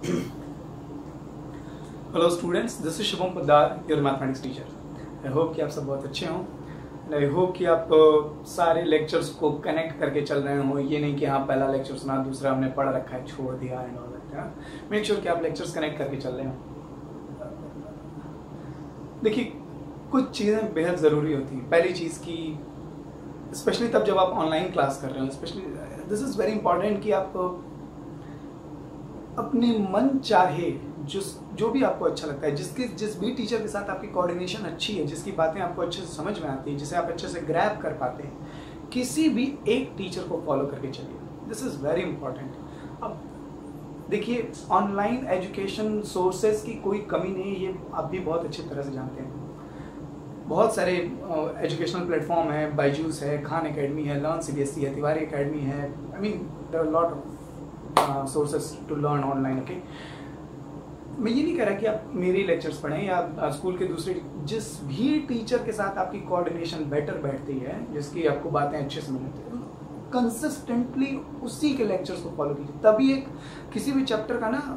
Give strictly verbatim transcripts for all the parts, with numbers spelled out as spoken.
Hello students, this is Shubham Poddar, your mathematics teacher. I hope कि आप सब बहुत अच्छे हों। आई होप कि आप सारे लेक्चर्स को कनेक्ट करके चल रहे हो। ये नहीं कि हाँ पहला लेक्चर सुना, दूसरा हमने पढ़ रखा है छोड़ दिया and all that. Make sure कि आप लेक्चर्स कनेक्ट करके चल रहे हो। देखिए, कुछ चीज़ें बेहद ज़रूरी होती हैं। पहली चीज़ की स्पेशली तब जब आप ऑनलाइन क्लास कर रहे हो, specially this is very important कि आप अपने मन चाहे जो जो भी आपको अच्छा लगता है, जिसके जिस भी टीचर के साथ आपकी कोऑर्डिनेशन अच्छी है, जिसकी बातें आपको अच्छे से समझ में आती है, जिसे आप अच्छे से ग्रैब कर पाते हैं, किसी भी एक टीचर को फॉलो करके चलिए। This is very important. अब देखिए, ऑनलाइन एजुकेशन सोर्सेज की कोई कमी नहीं है, ये आप भी बहुत अच्छी तरह से जानते हैं। बहुत सारे एजुकेशनल प्लेटफॉर्म है, बायजूस है, खान एकेडमी है, लर्न सीबीएसई है, तिवारी एकेडमी है। I mean there are lot of sources to learn online. Okay, मैं ये नहीं कह रहा कि आप मेरे लेक्चर्स पढ़ें या स्कूल के दूसरे, जिस भी टीचर के साथ आपकी कोऑर्डिनेशन बेटर बैठती है, जिसकी आपको बातें अच्छे से मिलती है, कंसिस्टेंटली उसी के लेक्चर्स को फॉलो कीजिए। तभी एक किसी भी चैप्टर का ना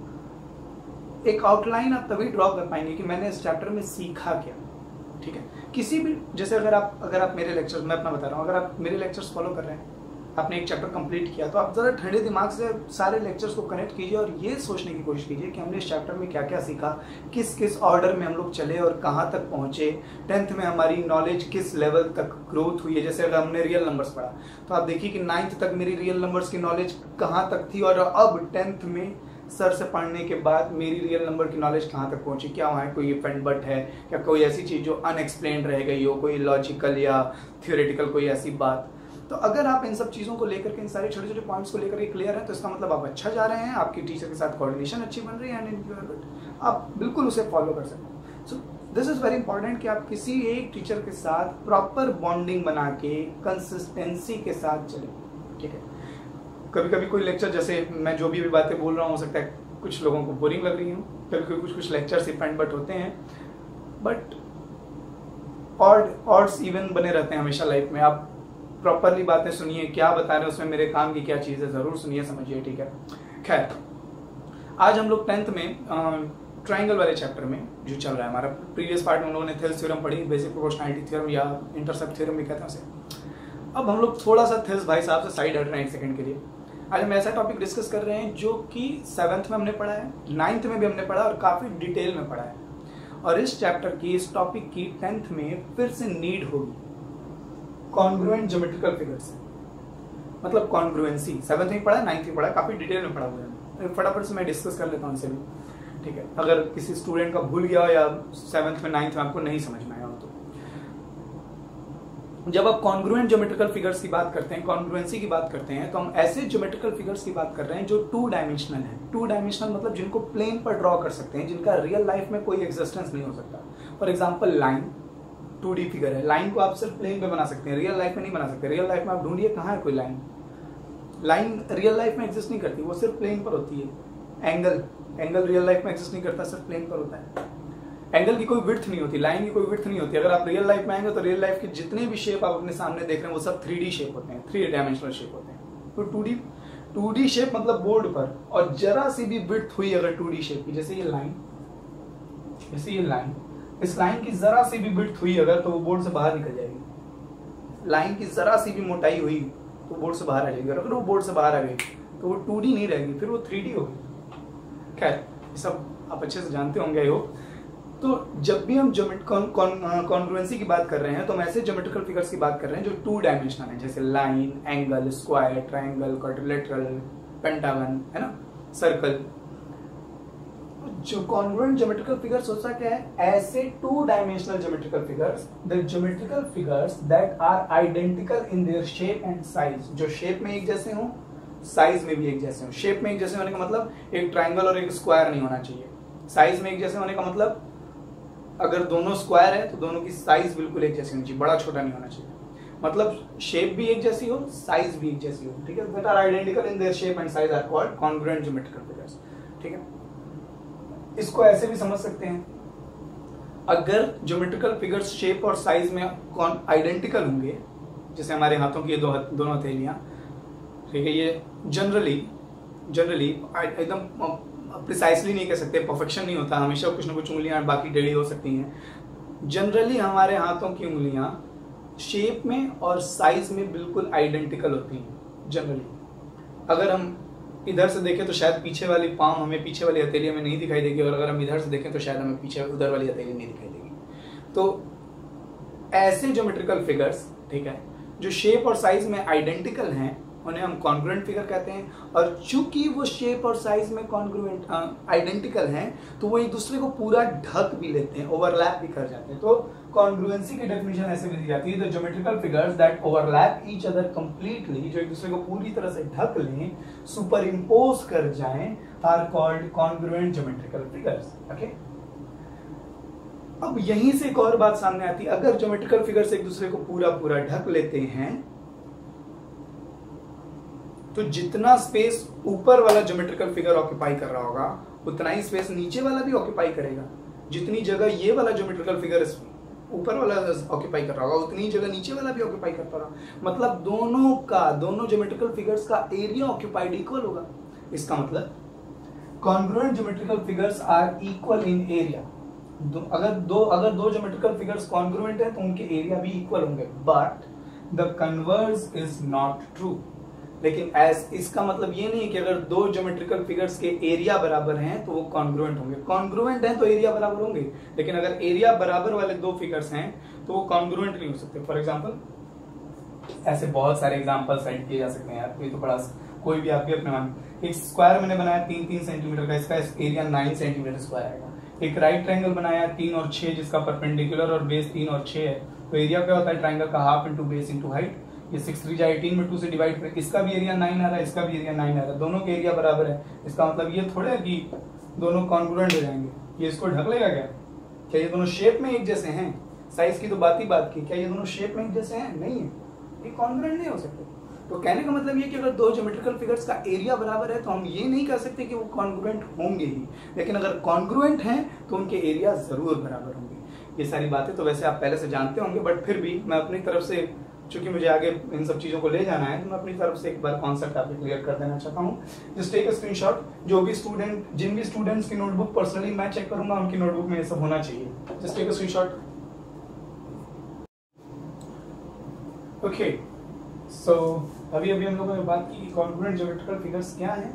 एक आउटलाइन आप तभी ड्रॉ कर पाएंगे कि मैंने इस चैप्टर में सीखा क्या। ठीक है, किसी भी, जैसे अगर आप अगर आप मेरे लेक्चर्स, मैं अपना बता रहा हूँ, अगर आप मेरे लेक्चर्स फॉलो कर रहे हैं, आपने एक चैप्टर कंप्लीट किया, तो आप ज़रा ठंडे दिमाग से सारे लेक्चर्स को कनेक्ट कीजिए और ये सोचने की कोशिश कीजिए कि हमने इस चैप्टर में क्या क्या सीखा, किस किस ऑर्डर में हम लोग चले और कहाँ तक पहुँचे, टेंथ में हमारी नॉलेज किस लेवल तक ग्रोथ हुई है। जैसे अगर हमने रियल नंबर्स पढ़ा तो आप देखिए कि नाइन्थ तक मेरी रियल नंबर्स की नॉलेज कहाँ तक थी, और अब टेंथ में सर से पढ़ने के बाद मेरी रियल नंबर की नॉलेज कहाँ तक पहुँची। क्या वहाँ कोई इफेंट बट है, क्या कोई ऐसी चीज़ जो अनएक्सप्लेन्ड रह गई हो, कोई लॉजिकल या थियोरेटिकल कोई ऐसी बात। तो अगर आप इन सब चीज़ों को लेकर के, इन सारे छोटे छोटे पॉइंट्स को लेकर के क्लियर हैं, तो इसका मतलब आप अच्छा जा रहे हैं, आपकी टीचर के साथ कोऑर्डिनेशन अच्छी बन रही है एंड आप बिल्कुल उसे फॉलो कर सकते हैं। So this is very important कि आप किसी एक टीचर के साथ प्रॉपर बॉन्डिंग बना के कंसिस्टेंसी के साथ चलें। ठीक है, कभी कभी कोई लेक्चर, जैसे मैं जो भी, भी बातें बोल रहा हूँ, हो सकता है कुछ लोगों को बोरिंग लग रही हूँ, कभी कभी कुछ कुछ लेक्चर्स इफेंट बट होते हैं, बट ऑड ऑड्स इवन बने रहते हैं हमेशा लाइफ में। आप प्रॉपरली बातें सुनिए, क्या बता रहे हैं उसमें मेरे काम की क्या चीज़ है, ज़रूर सुनिए, समझिए। ठीक है, खैर आज हम लोग टेंथ में ट्राइंगल वाले चैप्टर में जो चल रहा है हमारा, प्रीवियस पार्ट में हम लोगों ने थेल्स थ्योरम पढ़ी, बेसिक प्रोपोर्शनैलिटी थ्योरम या इंटरसेप्ट थ्योरम भी कहते हैं उसे। अब हम लोग थोड़ा सा थेल्स भाई साहब से साइड हट रहे हैं एक सेकंड के लिए। आज हम ऐसा टॉपिक डिस्कस कर रहे हैं जो कि सेवन्थ में हमने पढ़ा है, नाइन्थ में भी हमने पढ़ा और काफ़ी डिटेल में पढ़ा है, और इस चैप्टर की, इस टॉपिक की टेंथ में फिर से नीड होगी कॉन्ग्रुएंट ज्योमेट्रिकल फिगर्स। मतलब कॉन्ग्रुएंसी सेवन्थ में पढ़ा है, नाइन्थ में पढ़ा है, काफ़ी डिटेल में पढ़ा हुआ है। फटाफट से मैं डिस्कस कर लेता हूँ इनसे भी। ठीक है, अगर किसी स्टूडेंट का भूल गया हो या सेवन्थ में नाइन्थ में आपको नहीं समझ में आया हो, तो जब आप कॉन्ग्रुएंट ज्योमेट्रिकल फिगर्स की बात करते हैं, कॉन्ग्रुएंसी की बात करते हैं, तो हम ऐसे ज्योमेट्रिकल फिगर्स की बात कर रहे हैं जो टू डायमेंशनल है। टू डायमेंशनल मतलब जिनको प्लेन पर ड्रॉ कर सकते हैं, जिनका रियल लाइफ में कोई एग्जिस्टेंस नहीं हो सकता। For example line two D figure है, लाइन को आप सिर्फ प्लेन पे बना सकते हैं, रियल लाइफ में नहीं बना सकते। रियल लाइफ में आप ढूंढिए कहाँ है कोई लाइन, लाइन रियल लाइफ में एग्जिस्ट नहीं करती, वो सिर्फ प्लेन पर होती है। एंगल एंगल रियल लाइफ में एग्जिस्ट नहीं करता, सिर्फ प्लेन पर होता है। एंगल की कोई विड्थ नहीं होती, लाइन की कोई विड्थ नहीं होती। अगर आप रियल लाइफ में आएंगे तो रियल लाइफ के जितने भी शेप आप अपने सामने देख रहे हैं वो सब थ्री डी शेप होते हैं, थ्री डायमेंशनल शेप होते हैं। तो two D two D shape मतलब बोर्ड पर, और जरा सी भी विड्थ हुई अगर टू डी शेप की, जैसे ये लाइन, जैसे ये लाइन, इस लाइन की जरा सी भी विड्थ हुई अगर, तो वो बोर्ड से बाहर निकल जाएगी। लाइन की जरा सी भी मोटाई हुई तो बोर्ड से बाहर आ जाएगी, और अगर वो बोर्ड से बाहर आ गई तो वो टू डी नहीं रहेगी, फिर वो थ्री डी होगी। खैर, ये सब आप अच्छे से जानते होंगे आई होप। तो जब भी हम कॉन्ग्रुएंसी की बात कर रहे हैं तो हम ऐसे ज्योमेट्रिकल फिगर्स की बात कर रहे हैं जो टू डायमेंशनल है, जैसे line, angle, square, triangle, quadrilateral, pentagon, है ना, सर्कल। जो कॉन्ग्रुएंट ज्योमेट्रिकल फिगर्स होता क्या है, ऐसे two dimensional geometrical figures, the geometrical figures that are identical in their shape and size, जो शेप में एक जैसे हों, साइज में भी एक जैसे हों। शेप में एक जैसे होने का मतलब एक ट्राइंगल और एक स्क्वायर नहीं होना चाहिए। साइज में एक जैसे होने का मतलब अगर दोनों स्क्वायर है तो दोनों की साइज बिल्कुल एक जैसी होनी चाहिए, बड़ा छोटा नहीं होना चाहिए। मतलब शेप भी एक जैसी हो, साइज भी एक जैसी हो। ठीक है, that are identical in their shape and size are called congruent geometrical figures. ठीक है, इसको ऐसे भी समझ सकते हैं, अगर ज्योमेट्रिकल फिगर्स शेप और साइज में आइडेंटिकल होंगे, जैसे हमारे हाथों की ये दो दोनों हथेलियां, ठीक है, ये जनरली जनरली एकदम प्रिसाइसली नहीं कह सकते, परफेक्शन नहीं होता, हमेशा कुछ ना कुछ उंगलियां बाकी टेढ़ी हो सकती हैं। जनरली हमारे हाथों की उंगलियां शेप में और साइज में बिल्कुल आइडेंटिकल होती हैं जनरली। अगर हम इधर से देखें तो शायद पीछे वाली पाम हमें पीछे वाली हथेली में नहीं दिखाई देगी, और अगर हम इधर से देखें तो शायद हमें पीछे उधर वाली हथेली नहीं दिखाई देगी। तो ऐसे ज्योमेट्रिकल फिगर्स, ठीक है, जो शेप और साइज में आइडेंटिकल हैं, उन्हें हम कॉन्ग्रुएंट फिगर कहते हैं। और चूंकि वो शेप और साइज में कॉन्ग्रुएंट आइडेंटिकल हैं, तो वो एक दूसरे को पूरा ढक भी लेते हैं, ओवरलैप भी कर जाते हैं। तो कॉन्ग्रुएंसी की डेफिनेशन ऐसे भी दी जाती है, the geometrical figures that overlap each other completely, जो एक दूसरे को पूरी तरह से ढक लें, सुपर इम्पोज कर जाएं, are called congruent geometrical figures. Okay, अब यहीं से एक और बात सामने आती है, अगर ज्योमेट्रिकल फिगर्स एक दूसरे को पूरा पूरा ढक लेते हैं, तो जितना स्पेस ऊपर वाला ज्योमेट्रिकल फिगर ऑक्यूपाई कर रहा होगा, उतना ही स्पेस नीचे वाला भी ऑक्यूपाई करेगा। जितनी जगह ये वाला ज्योमेट्रिकल फिगर ऊपर वाला ऑक्यूपाई कर रहा होगा, उतनी जगह नीचे वाला भी ऑक्यूपाई करता रहा। मतलब दोनों का, दोनों ज्योमेट्रिकल फिगर्स का एरिया ऑक्यूपाइड इक्वल होगा। इसका मतलब congruent geometrical figures are equal in area. अगर दो अगर दो ज्योमेट्रिकल फिगर्स कॉन्ग्रुएंट है तो उनके एरिया भी इक्वल होंगे, but the converse is not true. लेकिन एस इसका मतलब ये नहीं कि अगर दो ज्योमेट्रिकल फिगर्स के एरिया बराबर हैं तो वो कॉन्ग्रुएंट होंगे। कॉन्ग्रुएंट हैं तो एरिया बराबर होंगे, लेकिन अगर एरिया बराबर वाले दो फिगर्स हैं तो वो कॉन्ग्रुएंट नहीं हो सकते। फॉर एग्जांपल ऐसे बहुत सारे एग्जांपल साइड किए जा सकते हैं यार, ये तो बड़ा कोई भी आप भी अपने मान। एक स्क्वायर मैंने बनाया तीन तीन सेंटीमीटर का, इसका एरिया नाइन सेंटीमीटर स्क्वायर आएगा। एक राइट ट्रायंगल बनाया तीन और छह, जिसका परपेंडिकुलर और बेस तीन और छह है, तो एरिया क्या होता है ट्रायंगल का? Half into base into height. ये सिक्स थ्री जा एटीन में टू से डिवाइड करें, इसका भी एरिया नाइन आ रहा है, इसका भी एरिया नाइन आ रहा है, दोनों के एरिया बराबर है। इसका मतलब ये थोड़ा है कि दोनों कॉन्ग्रुएंट हो जाएंगे। ये इसको ढक लेगा क्या? क्या ये दोनों शेप में एक जैसे हैं? साइज की तो बात ही बात की, क्या ये दोनों शेप में एक जैसे हैं? नहीं है, ये कॉन्ग्रुएंट नहीं हो सकते। तो कहने का मतलब ये कि अगर दो ज्योमेट्रिकल फिगर्स का एरिया बराबर है तो हम ये नहीं कह सकते कि वो कॉन्ग्रुएंट होंगे ही, लेकिन अगर कॉन्ग्रुएंट हैं तो उनके एरिया जरूर बराबर होंगे। ये सारी बातें तो वैसे आप पहले से जानते होंगे, बट फिर भी मैं अपनी तरफ से, चूंकि मुझे आगे इन सब चीजों को ले जाना है, तो मैं अपनी तरफ से एक बार कॉन्सेप्ट आपको क्लियर कर देना चाहता हूँ। Just take a screenshot. जो भी स्टूडेंट, जिन भी स्टूडेंट्स की नोटबुक पर्सनली मैं चेक करूंगा, उनकी नोटबुक में ये सब होना चाहिए। Just take a screenshot. Okay, so अभी अभी हम लोगों ने बात की कि कॉन्ग्रुएंट ज्योमेट्रिकल फिगर्स क्या हैं।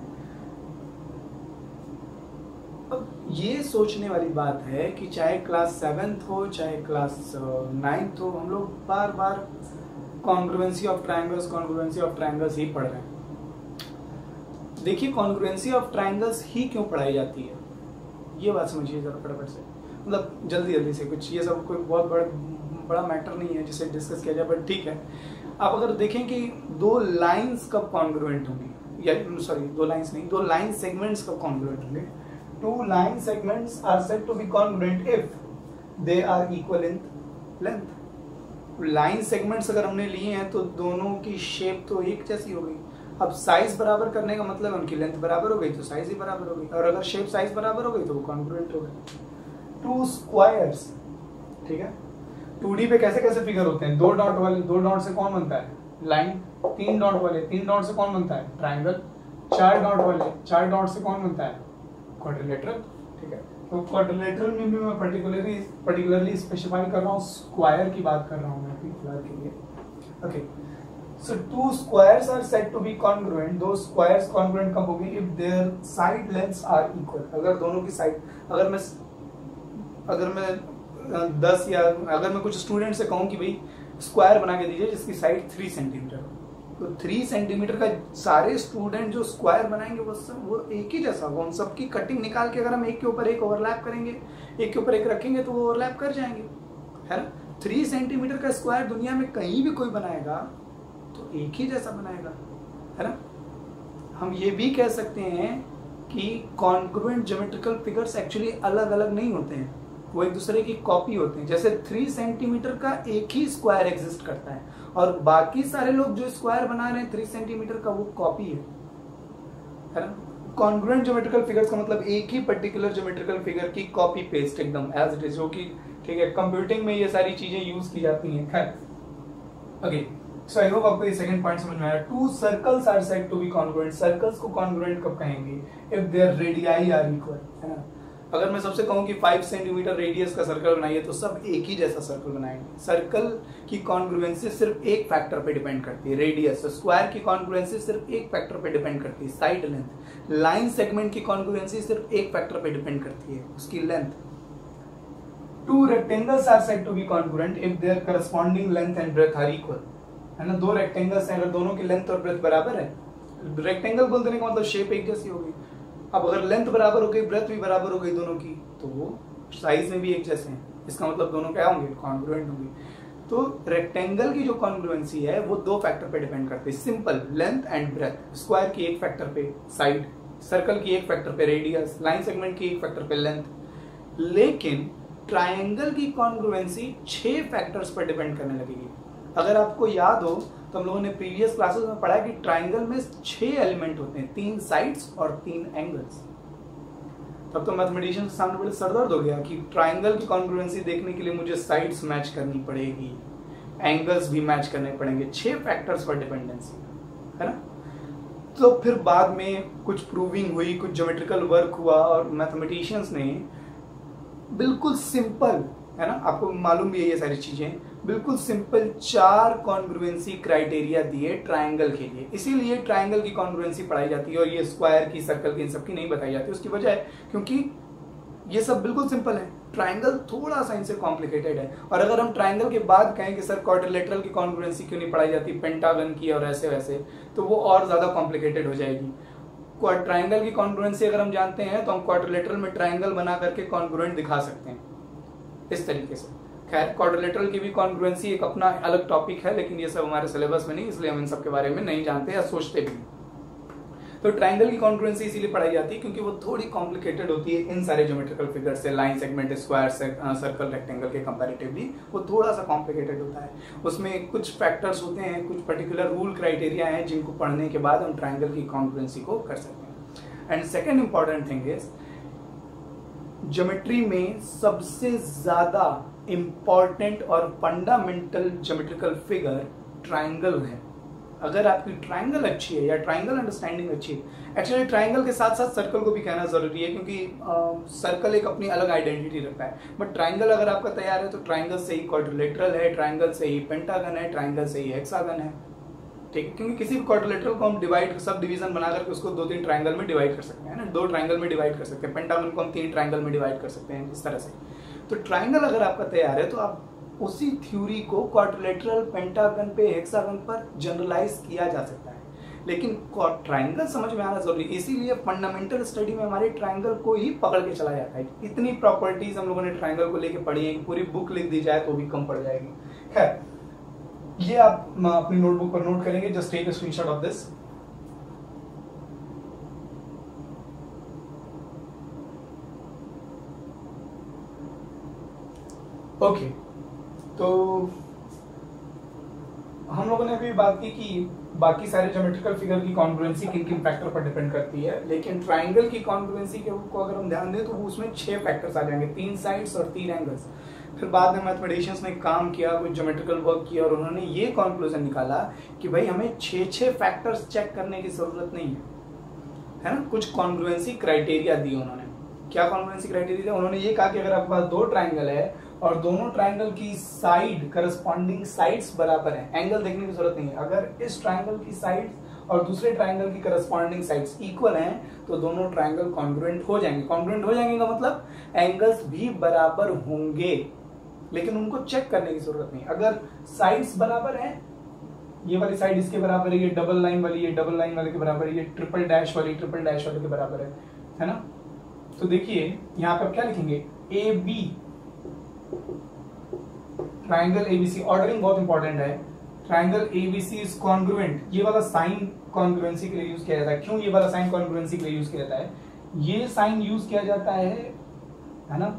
अब ये सोचने वाली बात है कि चाहे क्लास सेवेंथ हो, चाहे क्लास नाइन्थ हो, हम लोग बार बार congruency of triangles congruency of triangles ही पढ़ रहे हैं। देखिए, कॉन्ग्रुएंसी ऑफ ट्रायंगल्स ही क्यों पढ़ाई जाती है, ये बात समझिए जरा फटाफट से, मतलब जल्दी जल्दी से। कुछ ये सब कोई बहुत बड़ा बड़ा मैटर नहीं है जिसे डिस्कस किया जाए, बट ठीक है। आप अगर देखें कि दो लाइंस कब कॉन्ग्रुएंट होंगी, या सॉरी दो लाइंस नहीं, दो लाइन सेगमेंट्स कब कॉन्ग्रुएंट होंगे? Two line segments are said to be congruent if they are equal in length. Line segments अगर हमने लिए हैं तो दोनों की शेप तो एक जैसी हो गई। अब साइज बराबर करने का मतलब उनकी लेंथ बराबर हो गई तो साइज ही बराबर हो गई, और अगर शेप साइज बराबर हो गई तो वो कॉन्ग्रुएंट हो गए। टू स्क्वायर्स, ठीक है, टू डी पे कैसे कैसे फिगर होते हैं? दो डॉट वाले, दो डॉट से कौन बनता है? लाइन। तीन डॉट वाले, तीन डॉट से कौन बनता है? ट्रायंगल। चार डॉट वाले, चार डॉट से कौन बनता है? क्वाड्रिलेटरल। ठीक है, तो क्वाड्रिलेटरल में भी मैं पर्टिकुलरली पर्टिकुलरली स्पेसिफाई कर रहा हूँ, स्क्वायर की बात कर रहा हूँ मैं फिलहाल के लिए। Okay, so two squares are said to be congruent. दो स्क्वायर्स कॉन्ग्रुएंट कब होंगे? If their side lengths are equal. अगर दोनों की साइड, अगर मैं अगर मैं दस या अगर मैं कुछ स्टूडेंट से कहूँ कि भाई स्क्वायर बना के दीजिए जिसकी साइड थ्री सेंटीमीटर, तो थ्री सेंटीमीटर का सारे स्टूडेंट जो स्क्वायर बनाएंगे वो सब वो एक ही जैसा होगा। उन सबकी कटिंग निकाल के अगर हम एक के ऊपर एक ओवरलैप करेंगे, एक के ऊपर एक रखेंगे तो वो ओवरलैप कर जाएंगे, है ना। थ्री सेंटीमीटर का स्क्वायर दुनिया में कहीं भी कोई बनाएगा तो एक ही जैसा बनाएगा, है ना। हम ये भी कह सकते हैं कि कॉन्ग्रुएंट ज्योमेट्रिकल फिगर्स एक्चुअली अलग अलग नहीं होते हैं, वो एक दूसरे की कॉपी होते हैं। जैसे थ्री सेंटीमीटर का एक ही स्क्वायर एग्जिस्ट करता है और बाकी सारे लोग जो स्क्वायर बना रहे हैं थ्री सेंटीमीटर का वो कॉपी है, है ना। कॉन्ग्रुएंट ज्योमेट्रिकल फिगर्स का मतलब एक ही पर्टिकुलर ज्योमेट्रिकल फिगर की कॉपी पेस्ट एकदम एज इट इज, जो कि ठीक है कंप्यूटिंग में ये सारी चीजें यूज की जाती हैं। खैर ओके, सो आई होप आपको ये सेकंड पॉइंट समझ में आया। Two circles are said to be congruent. Circles को कॉन्ग्रुएंट कब कहेंगे? If their radii are equal, है ना। अगर मैं सबसे कहूं कि फाइव सेंटीमीटर रेडियस का सर्कल बनाइए तो सब एक ही जैसा सर्कल बनाएंगे। सर्कल की कॉन्ग्रुएंसी सिर्फ एक फैक्टर पे डिपेंड करती है, रेडियस। स्क्वायर की कॉन्ग्रुएंसी सिर्फ एक फैक्टर पे डिपेंड करती है, साइड लेंथ। लाइन सेगमेंट की कॉन्ग्रुएंसी सिर्फ एक फैक्टर पे डिपेंड करती है, उसकी length. Two rectangles are said to be congruent if their corresponding length and breadth are equal, है ना। दो रेक्टेंगल्स हैं, अगर दोनों की लेंथ और ब्रेथ बराबर है, रेक्टेंगल बोल देने का मतलब शेप एक जैसी होगी। अब अगर लेंथ बराबर हो गई, ब्रेथ भी बराबर हो गई दोनों की, तो वो साइज में भी एक जैसे हैं, इसका मतलब दोनों क्या होंगे? कॉन्ग्रुएंट होंगे। तो रेक्टेंगल की जो कॉन्ग्रुएंसी है वो दो फैक्टर पे डिपेंड करती है, simple, length and breadth. Square की एक फैक्टर पे साइड, सर्कल की एक फैक्टर पे रेडियस, लाइन सेगमेंट की एक फैक्टर पे लेंथ। लेकिन ट्राइंगल की कॉन्ग्रुएंसी छह फैक्टर्स पर डिपेंड करने लगेगी। अगर आपको याद हो तो हम लोगों ने प्रीवियस क्लासेस में पढ़ा कि ट्राइंगल में छह एलिमेंट होते हैं, तीन साइड्स और तीन एंगल्स। तब तो मैथमेटिशियन के सामने बड़े सरदर्द हो गया कि ट्राइंगल की कॉन्ग्रुएंसी देखने के लिए मुझे साइड्स मैच करनी पड़ेगी, एंगल्स भी मैच करने पड़ेंगे, छह फैक्टर्स पर डिपेंडेंसी, है ना। तो फिर बाद में कुछ प्रूविंग हुई, कुछ ज्योमेट्रिकल वर्क हुआ और मैथमेटिशियंस ने बिल्कुल सिंपल, है ना, आपको मालूम भी है ये सारी चीजें, बिल्कुल सिंपल चार कॉन्ग्रुएंसी क्राइटेरिया दिए ट्राइंगल के लिए। इसीलिए ट्राइंगल की कॉन्ग्रुएंसी पढ़ाई जाती है और ये स्क्वायर की, सर्कल की, इन सब की नहीं बताई जाती। उसकी वजह है क्योंकि ये सब बिल्कुल सिंपल है, ट्राइंगल थोड़ा सा इनसे कॉम्प्लिकेटेड है। और अगर हम ट्राइंगल के बाद कहें कि सर क्वाड्रिलेटरल की कॉन्ग्रुएंसी क्यों नहीं पढ़ाई जाती, पेंटागन की और ऐसे वैसे, तो वो और ज्यादा कॉम्प्लिकेटेड हो जाएगी। ट्राइंगल की कॉन्ग्रुएंसी अगर हम जानते हैं तो हम क्वाड्रिलेटरल में ट्राइंगल बना करके कॉन्ग्रुएंट दिखा सकते हैं इस तरीके से। खैर, क्वाड्रिलेटरल की भी कॉन्ग्रुएंसी एक अपना अलग टॉपिक है, लेकिन ये सब हमारे सिलेबस में नहीं, इसलिए हम इन सब के बारे में नहीं जानते या सोचते भी नहीं। तो ट्राइंगल की कॉन्ग्रुएंसी इसीलिए पढ़ाई जाती है क्योंकि वो थोड़ी कॉम्प्लिकेटेड होती है इन सारे ज्योमेट्रिकल फिगर से, line segment, square, circle, rectangle के कंपैरेटिवली वो थोड़ा सा कॉम्प्लिकेटेड होता है। उसमें कुछ फैक्टर्स होते हैं, कुछ पर्टिकुलर रूल क्राइटेरिया हैं जिनको पढ़ने के बाद हम ट्राइंगल की कॉन्ग्रुएंसी को कर सकते हैं। And second important thing is, geometry में सबसे ज्यादा इंपॉर्टेंट और फंडामेंटल ज्योमेट्रिकल फिगर ट्राइंगल है। अगर आपकी ट्राइंगल अच्छी है या ट्राइंगल अंडरस्टैंडिंग अच्छी है, एक्चुअली ट्राइंगल के साथ साथ सर्कल को भी कहना जरूरी है क्योंकि सर्कल एक अपनी अलग आइडेंटिटी रखता है। बट ट्राइंगल अगर आपका तैयार है तो ट्राइंगल से ही क्वाड्रिलेटरल है, ट्राइंगल से ही पेंटागन है, ट्राइंगल से ही हेक्सागन है, ठीक है। क्योंकि किसी भी क्वाड्रिलेटरल को हम डिवाइड, सब डिवीजन बना करके उसको दो तीन ट्राइंगल में डिवाइड कर सकते हैं ना, दो ट्राइंगल में डिवाइड कर सकते हैं, पेंटागन को हम तीन ट्राइंगल में डिवाइड कर सकते हैं, इस तरह से। तो ट्राइंगल अगर आपका तैयार है तो आप उसी थ्योरी को क्वाड्रिलेटरल, पेंटागन पे, हेक्सागन पर जनरलाइज किया जा सकता है। लेकिन ट्राइंगल समझ में आना जरूरी, इसीलिए फंडामेंटल स्टडी में हमारे ट्राइंगल को ही पकड़ के चला जाता है। इतनी प्रॉपर्टीज हम लोगों ने ट्राइंगल को लेके पढ़ी है कि पूरी बुक लिख दी जाए तो भी कम पड़ जाएगी। खैर, ये आप अपनी नोटबुक पर नोट करेंगे, just take a screenshot of this. Okay, तो हम लोगों ने अभी बात की कि बाकी सारे ज्योमेट्रिकल फिगर की कॉन्ग्रुएंसी किन किन फैक्टर पर डिपेंड करती है, लेकिन ट्राइंगल की कॉन्ग्रुएंसी को अगर हम ध्यान दें तो वो उसमें छह फैक्टर्स आ जाएंगे, तीन साइड्स और तीन एंगल्स। फिर बाद में मैथमेटिशियंस ने काम किया, कुछ ज्योमेट्रिकल वर्क किया और उन्होंने ये कंक्लूजन निकाला कि भाई हमें छह छह फैक्टर्स चेक करने की जरूरत नहीं है, है ना। कुछ कॉन्ग्रुएंसी क्राइटेरिया दिए उन्होंने। क्या कॉन्ग्रुएंसी क्राइटेरिया दिया? उन्होंने ये कहा कि अगर आपके पास दो ट्राइंगल है और दोनों ट्राइंगल की साइड, करस्पॉन्डिंग साइड्स बराबर है, एंगल देखने की जरूरत नहीं है, अगर इस ट्राइंगल की साइड्स और दूसरे ट्राइंगल की करस्पॉन्डिंग साइड्स इक्वल हैं तो दोनों ट्राइंगल कॉन्ग्रुएंट हो जाएंगे। कॉन्ग्रुएंट हो जाएंगे का मतलब एंगल्स भी बराबर होंगे, लेकिन उनको चेक करने की जरूरत नहीं। अगर साइड्स बराबर हैं, ये वाली साइड इसके बराबर है, ये डबल लाइन वाली ये डबल लाइन वाले के बराबर है, ये ट्रिपल डैश वाली ट्रिपल डैश वाले के बराबर है, है ना। तो देखिए यहाँ पे आप क्या लिखेंगे, A B, triangle ABC, ordering बहुत इंपॉर्टेंट है। ट्राइंगल एबीसी इज कॉन्ग्रुएंट, ये वाला साइन कॉन्ग्रुएंसी के लिए यूज किया जाता है। क्यों ये वाला साइन कॉन्ग्रुएंसी के लिए यूज किया जाता है? ये साइन यूज किया जाता है, है ना,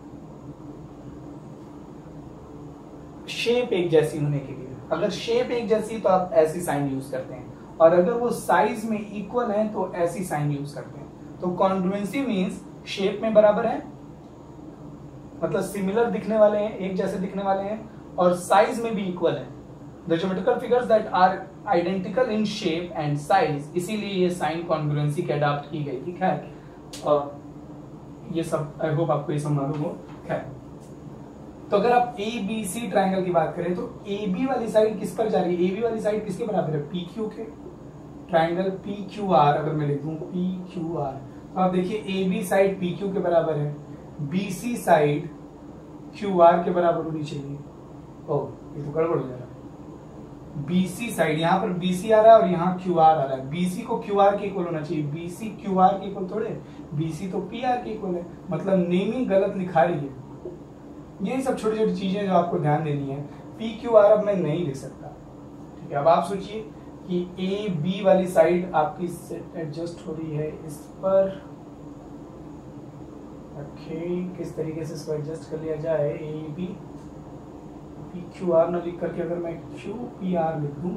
शेप एक जैसी होने के लिए। अगर शेप एक जैसी तो आप ऐसी साइन यूज करते हैं, और अगर वो साइज में इक्वल है तो ऐसी साइन यूज करते हैं। तो कॉन्ग्रुएंसी मींस शेप में बराबर है, मतलब सिमिलर दिखने वाले हैं, एक जैसे दिखने वाले हैं, और साइज में भी इक्वल है। The geometrical figures that are identical in shape and size, इसीलिए ये साइन कॉन्ग्रुएंसी की अडॉप्ट की गई थी। खैर और ये सब आई होप आपको ये सब मालूम हो। खैर तो अगर आप ए बी सी ट्राइंगल की बात करें तो ए बी वाली साइड किस पर जा रही है? ए बी वाली साइड किसके बराबर है? पी क्यू के। ट्राइंगल पी क्यू आर अगर मैं लिख दूं पी क्यू आर, तो आप देखिए A B side P Q के बराबर है, B C side Q R के बराबर होनी चाहिए। ओ ये तो गड़बड़ हो जा रहा है। बी सी साइड यहाँ पर बी सी आ रहा है और यहाँ क्यू आर आ रहा है। बी सी को क्यू आर के इक्वल होना चाहिए, बी सी क्यू आर के इक्वल थोड़े, बी सी तो पी आर के इक्वल है, मतलब नेमिंग गलत लिखा रही है। यही सब छोटी छोटी चीजें जो आपको ध्यान देनी है। पी क्यू आर अब मैं नहीं लिख सकता, ठीक है। अब आप सोचिए कि ए बी वाली साइड आपकी सेट एडजस्ट हो रही है इस पर, ओके किस तरीके से इसको एडजस्ट कर लिया जाए। A B P Q R न लिख करके अगर मैं क्यू पी आर लिख दूं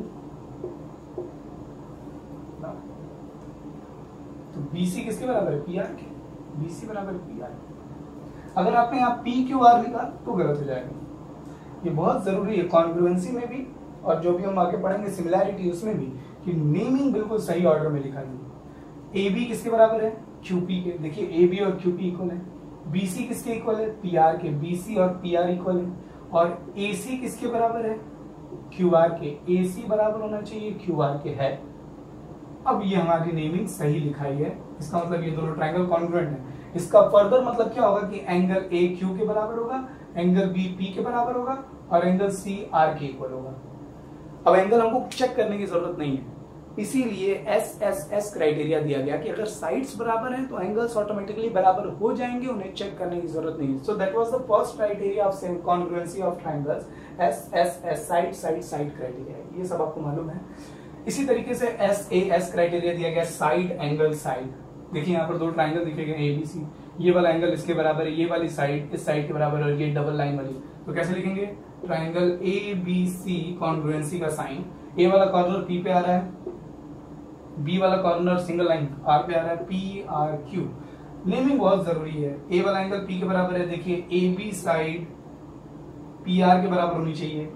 तो बी सी किसके बराबर है? पी आर के। बी सी बराबर पी आर। अगर आपने यहाँ पी क्यू आर लिखा तो गलत हो जाएगा। ये बहुत जरूरी है कॉन्ग्रुएंसी में भी और जो भी हम आगे पढ़ेंगे सिमिलैरिटी उसमें भी, कि नेमिंग बिल्कुल सही ऑर्डर में लिखा जाए। ए बी किसके बराबर है? क्यू पी के। देखिए ए बी और क्यू पी इक्वल है। बी सी किसके इक्वल है? पी आर के। बी सी और पी आर इक्वल है। और ए सी किसके बराबर है? क्यू आर के। ए सी बराबर होना चाहिए क्यू आर के है। अब ये हमारी नेमिंग सही लिखाई है, इसका मतलब ये दोनों ट्राइंगल कॉन्ग्रुएंट है। इसका फर्दर मतलब क्या होगा कि एंगल ए क्यू के बराबर होगा, एंगल बी पी के बराबर होगा और एंगल सी आर के इक्वल होगा। अब एंगल हमको चेक करने की जरूरत नहीं है, इसीलिए एस एस एस क्राइटेरिया दिया गया कि अगर साइड्स बराबर हैं तो एंगल्स ऑटोमेटिकली बराबर हो जाएंगे, उन्हें चेक करने की जरूरत नहीं है। So that was the first criteria of congruency of triangles, S S S side side side criteria. ये सब आपको मालूम है। इसी तरीके से एस ए एस क्राइटेरिया दिया गया, साइड एंगल साइड। देखिए यहाँ पर दो ट्राइंगल दिखे गए ए बी सी, ये वाला एंगल इसके बराबर है, ये वाली साइड इस साइड के बराबर है और ये डबल लाइन वाली, तो कैसे लिखेंगे? Triangle A B C congruency का साइन, ए वाला कॉर्नर पी पे आ रहा है, बी वाला कॉर्नर सिंगल लाइन आर पे आ रहा है, पी आर क्यू। नेमिंग बहुत जरूरी है। ए वाला एंगल पी के बराबर है, देखिए A B side P R के बराबर होनी चाहिए।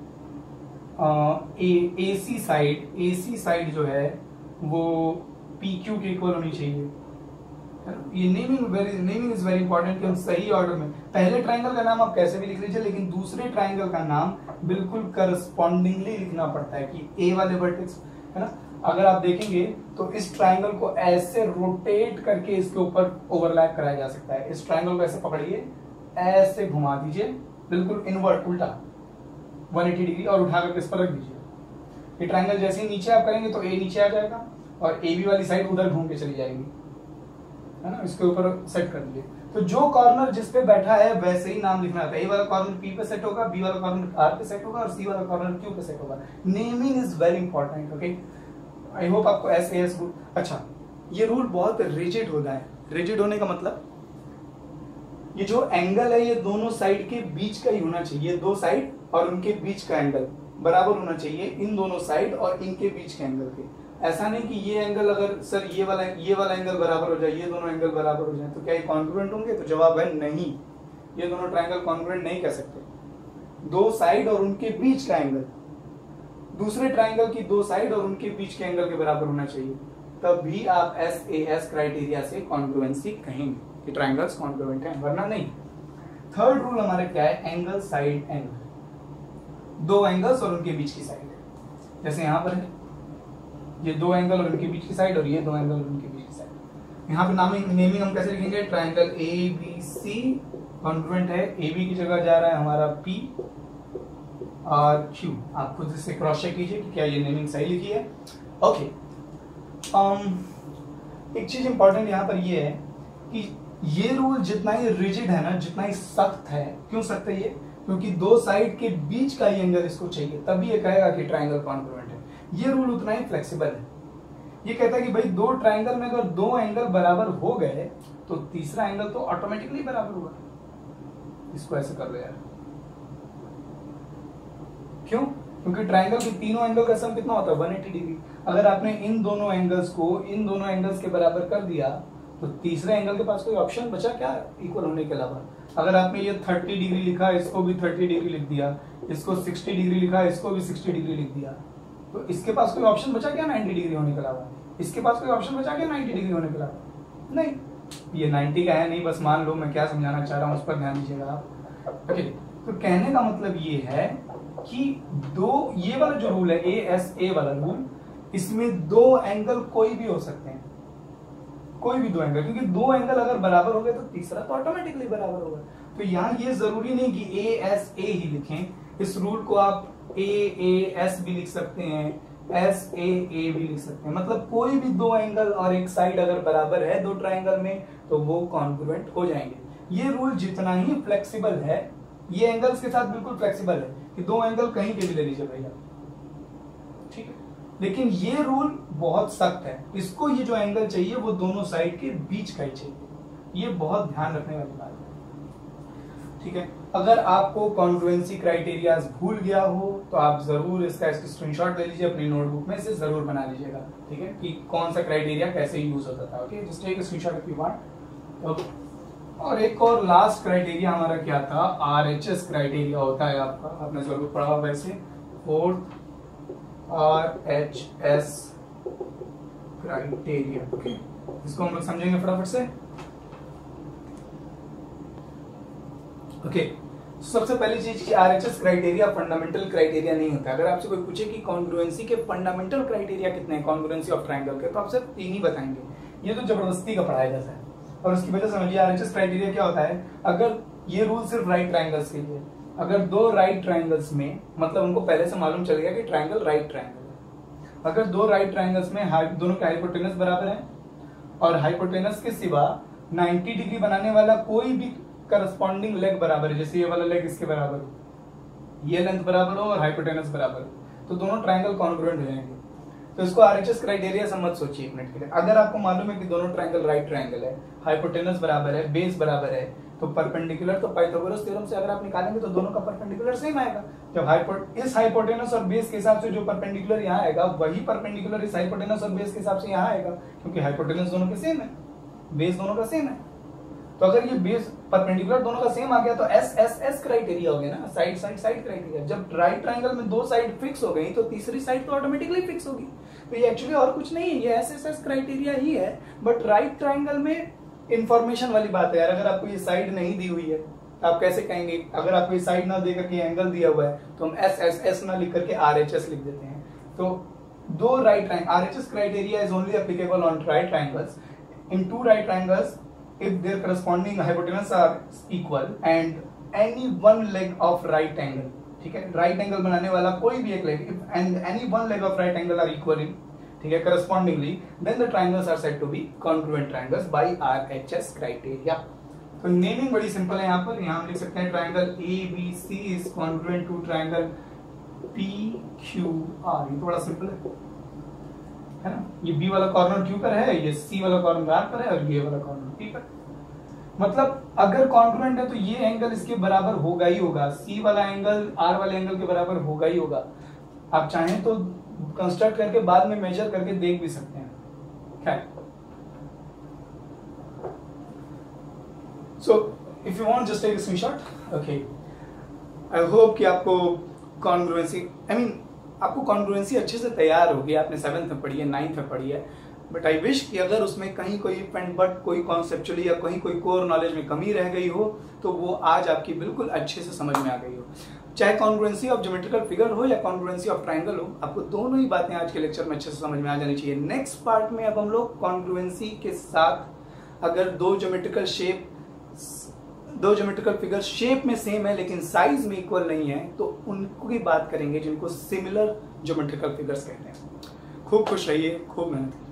ए सी साइड ए सी साइड जो है वो पी क्यू के इक्वल होनी चाहिए। ये naming very naming is very important कि हम सही ऑर्डर में, पहले ट्राइंगल का नाम आप कैसे भी लिख लीजिए लेकिन दूसरे ट्राइंगल का नाम बिल्कुल करस्पॉन्डिंगली लिखना पड़ता है कि ए वाले वर्टेक्स है ना। अगर आप देखेंगे तो इस ट्राइंगल को ऐसे रोटेट करके इसके ऊपर ओवरलैप कराया जा सकता है। इस ट्राइंगल को ऐसे पकड़िए, ऐसे घुमा दीजिए बिल्कुल इनवर्ट उल्टा एक सौ अस्सी डिग्री और उठा करके इस पर रख दीजिए। ये ट्राइंगल जैसे ही नीचे आप करेंगे तो ए नीचे आ जाएगा और ए बी वाली साइड उधर घूम के चली जाएगी, है ना। इसके ऊपर सेट कर दीजिए। तो जो कॉर्नर जिस पे बैठा है वैसे ही नाम लिखना था। ए वाला कॉर्नर पी पे सेट होगा, बी वाला कॉर्नर आर पे सेट होगा और सी वाला कॉर्नर क्यू पे सेट होगा। Naming is very important. Okay, I hope आपको एस ए एस रूल। अच्छा, ये रूल बहुत रिजिड होता है। रिजिड होने का मतलब ये जो एंगल है ये दोनों साइड के बीच का ही होना चाहिए। दो साइड और उनके बीच का एंगल बराबर होना चाहिए, इन दोनों साइड और इनके बीच के एंगल के। ऐसा नहीं कि ये एंगल अगर सर ये वाला ये वाला एंगल बराबर हो जाए, ये दोनों एंगल बराबर हो जाए तो क्या ये कॉन्ग्रुएंट होंगे? तो जवाब है नहीं, ये दोनों ट्राइंगल कॉन्ग्रुएंट नहीं कह सकते। दो साइड और उनके बीच का एंगल दूसरे ट्राइंगल की दो साइड और उनके बीच के एंगल के बराबर होना चाहिए, तब भी आप एस ए एस क्राइटेरिया से कॉन्ग्रुएंसी कहेंगे कि ट्राइंगल्स कॉन्ग्रुएंट हैं, वरना नहीं। थर्ड रूल हमारे क्या है? Angle side angle. दो एंगल्स और उनके बीच की साइड, जैसे यहां पर है ये दो एंगल और उनके बीच की साइड और ये दो एंगल और उनके बीच की साइड। यहाँ पे नामिंग नेमिंग हम कैसे लिखेंगे? Triangle A B C congruent है, ए बी की जगह जा रहा है हमारा पी और क्यू। आप खुद इससे क्रॉस चेक कीजिए कि क्या ये नेमिंग सही लिखी है। ओके, um, एक चीज इंपॉर्टेंट यहाँ पर ये है कि ये रूल जितना ही रिजिड है ना, जितना ही सख्त है, क्यों सख्त है ये? क्योंकि दो साइड के बीच का ही एंगल इसको चाहिए, तभी ये कहेगा कि ट्राइंगल कॉन्ग्रुएंट है। ये रूल उतना ही फ्लेक्सिबल है। ये कहता है कि भाई दो ट्राइंगल में अगर दो एंगल बराबर हो गए तो तीसरा एंगल तो ऑटोमेटिकली बराबर होगा। इसको ऐसे कर लो यार, क्यों? क्योंकि ट्राइंगल के तीनों एंगल का सम कितना होता है? एक सौ अस्सी डिग्री। अगर आपने इन दोनों एंगल्स को इन दोनों एंगल्स के बराबर कर दिया तो तीसरे एंगल के पास कोई ऑप्शन बचा क्या इक्वल होने के अलावा? अगर आपने ये थर्टी डिग्री लिखा, इसको भी थर्टी डिग्री लिख दिया, इसको सिक्सटी डिग्री लिखा, इसको भी सिक्सटी डिग्री लिख दिया, तो इसके पास कोई ऑप्शन बचा क्या नाइन्टी डिग्री होने के अलावा? इसके पास कोई ऑप्शन बचा क्या नाइन्टी डिग्री होने के अलावा? नहीं। ये नाइन्टी का है नहीं, बस मान लो मैं क्या समझाना चाह रहा हूँ उस पर ध्यान दीजिएगा आप। ओके, तो कहने का मतलब ये है कि दो, ये वाला जो रूल है ए एस ए वाला रूल, इसमें दो एंगल कोई भी हो सकते हैं, कोई भी दो एंगल, क्योंकि दो एंगल अगर बराबर हो गए तो तीसरा तो ऑटोमेटिकली बराबर होगा। तो यहाँ ये जरूरी नहीं कि ए एस ए ही लिखें, इस रूल को आप ए ए एस भी लिख सकते हैं, एस ए ए भी लिख सकते हैं। मतलब कोई भी दो एंगल और एक साइड अगर बराबर है दो ट्राइंगल में तो वो कॉन्ग्रुएंट हो जाएंगे। ये रूल जितना ही फ्लेक्सिबल है, ये एंगल्स के साथ बिल्कुल फ्लेक्सिबल है कि दो एंगल कहीं के भी ले लीजिए भैया, ठीक है। लेकिन ये रूल बहुत सख्त है, इसको ये जो एंगल चाहिए वो दोनों साइड के बीच का ही चाहिए, ये बहुत ध्यान रखने वाली बात है, ठीक है। अगर आपको कॉन्ग्रुएंसी क्राइटेरियाज भूल गया हो तो आप जरूर इसका स्क्रीनशॉट ले लीजिए, अपनी नोटबुक में से जरूर बना लीजिएगा, ठीक है, कि कौन सा क्राइटेरिया कैसे यूज होता था। Okay, just take a screenshot if you want. Okay, और एक और लास्ट क्राइटेरिया हमारा क्या था, आर एच एस क्राइटेरिया होता है आपका, आपने जरूर पढ़ा होगा वैसे, fourth R H S criteria. Okay, इसको हम लोग समझेंगे फटाफट से। Okay okay. सबसे पहली चीज कि आरएचएस क्राइटेरिया फंडामेंटल क्राइटेरिया नहीं होता। अगर आपसे कोई पूछे कि कॉन्ग्रुएंसी के फंडामेंटल क्राइटेरिया कितने हैं कॉन्ग्रुएंसी ऑफ ट्रायंगल के, तो आप सिर्फ तीन ही बताएंगे। ये तो जबरदस्ती का पढ़ाया जाता है, और उसकी वजह समझिए आरएचएस क्राइटेरिया क्या होता है। अगर ये रूल सिर्फ राइट ट्रायंगल्स के लिए, अगर दो राइट ट्रायंगल्स में, मतलब उनको पहले से मालूम चल गया कि ट्रायंगल राइट ट्रायंगल है, अगर दो राइट ट्रायंगल्स में दोनों के हाइपोटेनस बराबर है और हाइपोटेनस के सिवा नाइन्टी डिग्री बनाने वाला कोई भी करस्पॉन्डिंग लेग बराबर है, जैसे ये वाला लेग इसके बराबर हो, ये लेंथ बराबर हो और हाइपोटेनस बराबर हो, तो दोनों ट्रायंगल कॉन्ग्रुएंट हो जाएंगे। तो इसको आरएचएस क्राइटेरिया से मत सोचिए एक मिनट के लिए। अगर आपको मालूम है कि दोनों ट्रायंगल राइट ट्रायंगल है, हाइपोटेनस बराबर है, बेस बराबर है, तो परपेंडिकुलर तो पाइथागोरस थ्योरम से अगर आप निकालेंगे तो दोनों का परपेंडिकुलर सेम आएगा। जब हाइपो इस हाइपोटेनस और बेस के हिसाब से जो परपेंडिकुलर यहाँ आएगा वही परपेंडिकुलर इस हाइपोटेनस और बेस के हिसाब से यहाँ आएगा, क्योंकि हाइपोटेनस दोनों के सेम है, बेस दोनों का सेम है। तो अगर ये बेस परपेंडिकुलर दोनों का सेम आ गया तो एस एस एस क्राइटेरिया हो गया ना, साइड साइड साइड क्राइटेरिया। जब राइट ट्रायंगल में दो साइड फिक्स हो गई तो तीसरी साइड तो ऑटोमेटिकली फिक्स होगी। तो ये एक्चुअली और कुछ नहीं है, ये एस एस एस क्राइटेरिया ही है, बट राइट ट्रायंगल में इंफॉर्मेशन वाली बात है यार। अगर आपको ये साइड नहीं दी हुई है तो आप कैसे कहेंगे, अगर आपको ये साइड ना देकर के एंगल दिया हुआ है तो हम एस एस एस ना लिख करके आर एच एस लिख देते हैं। तो दो right triangle, RHS criteria is only applicable on right triangles. In two right triangles if their corresponding hypotenuse are equal and any one leg of right angle, ठीक है, राइट एंगल बनाने वाला कोई भी एक leg and any one leg of right angle are equal, ठीक है, correspondingly then the triangles are said to be congruent triangles by R H S criteria। तो नेमिंग बड़ी सिंपल है यहाँ पर, यहाँ हम लिख सकते हैं triangle A B C is congruent to triangle P Q R। ये तो बड़ा सिंपल है है ना। ये B वाला कॉर्नर Q पर है, ये C वाला कॉर्नर R पर है और ये वाला कॉर्नर P पर। मतलब अगर कॉन्ग्रुएंट है तो ये एंगल इसके बराबर होगा ही होगा, C वाला एंगल R वाले एंगल के बराबर होगा ही होगा। आप चाहें तो कंस्ट्रक्ट करके बाद में मेजर करके देख भी सकते हैं। खैर, so if you want just take a screenshot. Okay, I hope कि आपको कॉन्ग्रुएंसी आई मीन आपको कॉन्ग्रुएंसी अच्छे से तैयार होगी। आपने सेवेंथ में पढ़ी है, नाइन्थ में पढ़ी है, बट आई विश कि अगर उसमें कहीं कोई पेंट बट कोई कॉन्सेप्चुअली या कहीं कोई कोर नॉलेज में कमी रह गई हो तो वो आज आपकी बिल्कुल अच्छे से समझ में आ गई हो। चाहे कॉन्ग्रुएंसी ऑफ ज्योमेट्रिकल फिगर हो या कॉन्ग्रुएंसी ऑफ ट्रायंगल हो, आपको दोनों ही बातें आज के लेक्चर में अच्छे से समझ में आ जानी चाहिए। नेक्स्ट पार्ट में अब हम लोग कॉन्ग्रुएंसी के साथ अगर दो ज्योमेट्रिकल शेप दो ज्योमेट्रिकल फिगर शेप में सेम है लेकिन साइज में इक्वल नहीं है तो उनको की बात करेंगे जिनको सिमिलर ज्योमेट्रिकल फिगर्स कहते हैं। खूब खुश रहिए, खूब मेहनत